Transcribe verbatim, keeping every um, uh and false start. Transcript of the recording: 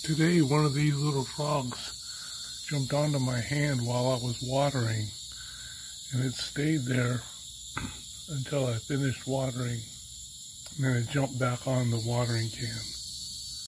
Today, one of these little frogs jumped onto my hand while I was watering, and it stayed there until I finished watering, and then it jumped back on the watering can.